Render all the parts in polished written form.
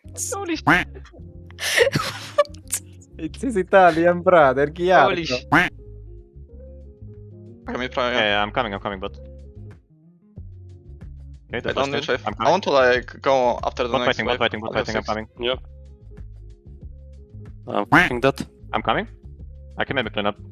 Holy shit. It's his Italian brother, chi altro? Holy shit. Can we try? Yeah, I'm coming, but. Okay, I don't need safe. I'm I coming. want to like go after the Bot next fighting, wave. bot fighting, bot I'll fighting, go I'm coming. Yep. I'm fucking that. I'm coming. I can maybe clean up.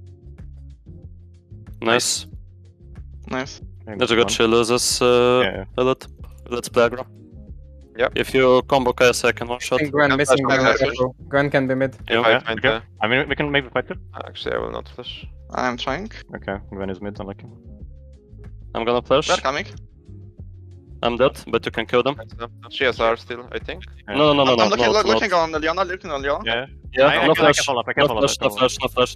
Nice. Nice. There's a good shield. Loses a lot. Let's play aggro. Yep. If you combo KS, I can one I shot. think Gwen missing flash, Gwen. flash. Gwen can be mid. Yeah. I Yeah, find okay. I mean, we can maybe fight it. Actually, I will not flash. I'm trying. Okay, Gwen is mid, I like him. I'm gonna flash. They're coming. I'm dead, but you can kill them. She has R still, I think. No. I'm looking on Liana, looking on Liana. Yeah. Yeah, I no can flash. follow up, I can follow up. No flash.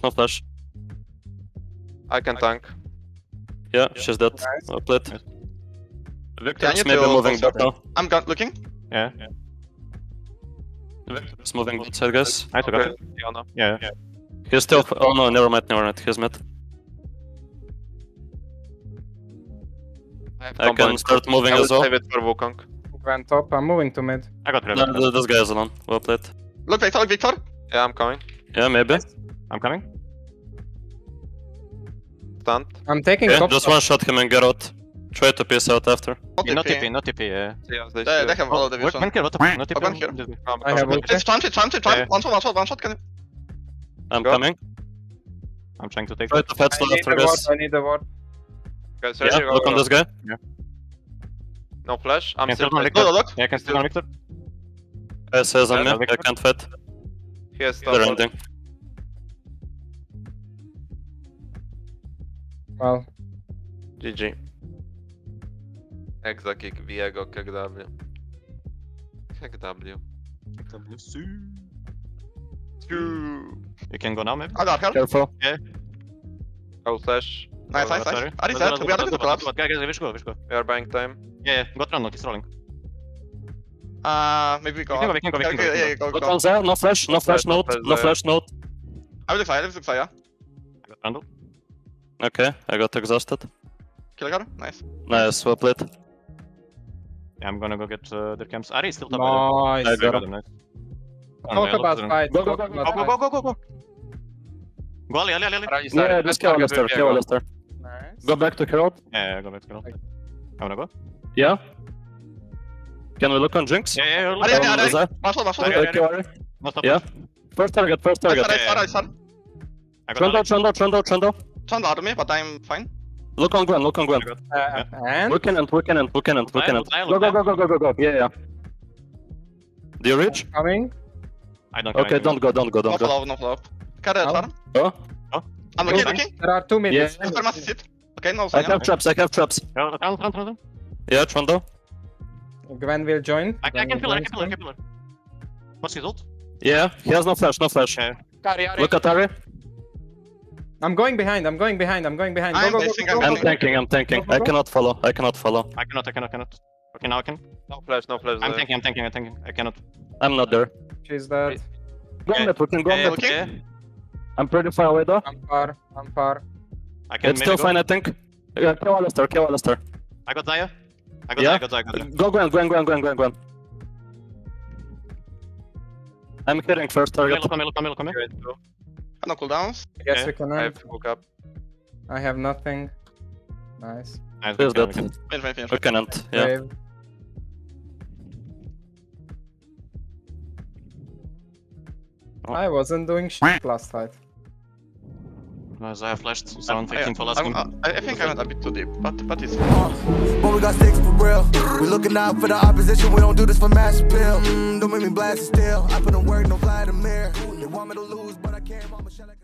I can tank. Yeah, she's dead. Nice. Well played. Nice. Victor's need maybe to moving consult back now. I'm looking. Yeah. Victor's moving that side, guys. Nice, I got Okay, it. Liana. Yeah. He's still. Oh no, never mind. He's mid. I can start moving I will as well. save it for Wukong. Gwen top, I'm moving to mid. I got rid No, of it. this guy is alone. Well played. Look, Victor. Yeah, I'm coming. Yeah, maybe. I'm coming. Stunned. I'm taking Yeah, top. just one shot him and get out. Try to piece out after. Not TP, not TP, yeah. Yeah, They have all the One vision. kill, what the fuck? Not TP. One kill. I have ult. It's time. Yeah. One shot. Can you? I'm Go. coming. I'm trying to take Try it. to fight I slow need after, the ward, guys. I need the ward. Guys, Yeah, look on this guy. No flash. I'm Can still still fighting. Victor. Look. Yeah, I can still on Victor. Guy says on me. Yeah, I Victor. can't fight. He has They're stuff. ending. Well, GG. Exa kick, Viego, kick W. Kick W. You can go now, maybe? I got her. Careful. I'll flash. Nice. Sorry. Are you dead? We are looking to collapse. Guys, we should go. We are buying time. Yeah, got run, he's rolling. Maybe we go. We can go. Yeah, go. Look on there. No flash. No flash note. No flash note. I will look fire. Got Randall. Okay, I got exhausted. Kill her. Nice. Nice, well played. Yeah, I'm gonna go get their camps. Ari is still top. nice. I got him, nice. Talk about fight. Go, go, talk go, about fight. Go. Go, Ali. Yeah, just kill Alistair. Kill Alistair. Nice. Go back to Herald. Yeah, go back to Girl. I wanna go. Yeah. Can we look on Jinx? Yeah, Are you Is that? One shot. Yeah. Kill Ari. No stop. Yeah. First target. I got Trundle. Turned out of me, but I'm fine. Look on Gwen. And? We can end. Go. Yeah. Do you reach? Coming. I don't Okay, don't go. No follow. Carry Oh. that. Go. I'm looking. There are 2 minutes. Yeah. After massive hit. Okay, no I sign. have traps. Run. Yeah, Trundle. Gwen will join. I can kill her. What's his ult? Yeah, he has no flash. Yeah. Look at Ari. I'm going behind. Go. I'm facing, I'm tanking. I cannot follow. I cannot. Okay, now I can. No flash. I'm tanking. I cannot. I'm not there. She's dead. Go on that, we can go on Yeah, that. yeah. I'm pretty far away though. I'm far. I can It's maybe still go. fine, I think. Yeah, kill Alistair. I got Zaya. I got Yeah? Zaya. Go Gwen. I'm hitting first target. Look on me. No cooldowns. I guess Okay. we can I end. have to hook up. I have nothing. Nice. Nice, Who's okay, that? we can- Finish. We can end. Yeah. Brave. Oh. I wasn't doing shit last fight. Zaya flashed, so I'm thinking for last game. I think I went a bit too deep, but it's But we got sticks for real. We looking out for the opposition. We don't do this for mass appeal. Don't make me blast it still. I put in work, no fly in the mirror. They want me to lose, but I can't. Mama, shut up.